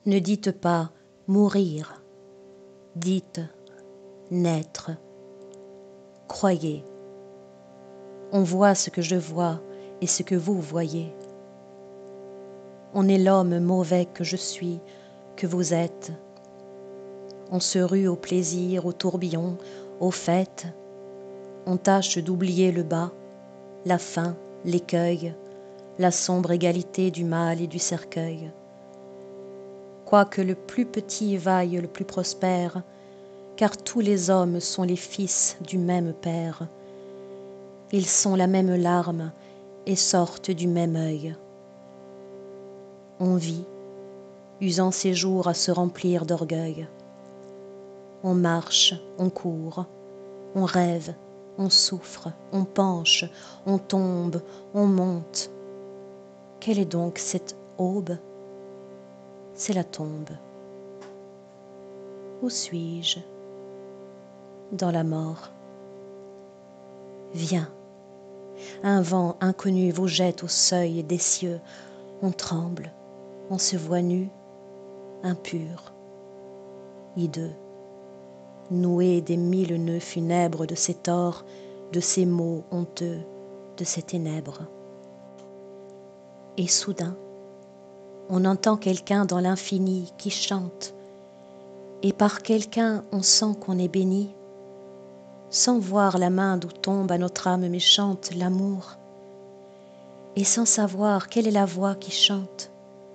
Ne dites pas mourir, dites naître. Croyez, on voit ce que je vois et ce que vous voyez. On est l'homme mauvais que je suis, que vous êtes. On se rue au plaisir, au tourbillon, aux fêtes. On tâche d'oublier le bas, la faim, l'écueil, la sombre égalité du mal et du cercueil. Quoique le plus petit vaille le plus prospère, car tous les hommes sont les fils du même Père. Ils sont la même larme et sortent du même œil. On vit, usant ses jours à se remplir d'orgueil. On marche, on court, on rêve, on souffre, on penche, on tombe, on monte. Quelle est donc cette aube? C'est la tombe. Où suis-je? Dans la mort. Viens, un vent inconnu vous jette au seuil des cieux. On tremble, on se voit nu, impur, hideux, noué des 1000 nœuds funèbres de ces torts, de ces maux honteux, de ces ténèbres. Et soudain, on entend quelqu'un dans l'infini qui chante, et par quelqu'un on sent qu'on est béni, sans voir la main d'où tombe à notre âme méchante l'amour, et sans savoir quelle est la voix qui chante.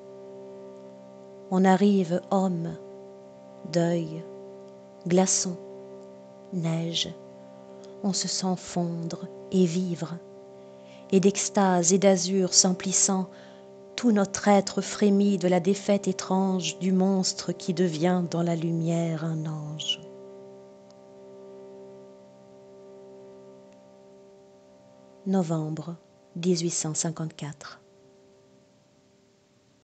On arrive homme, deuil, glaçon, neige, on se sent fondre et vivre, et d'extase et d'azur s'emplissant, tout notre être frémit de la défaite étrange du monstre qui devient dans la lumière un ange. Novembre 1854.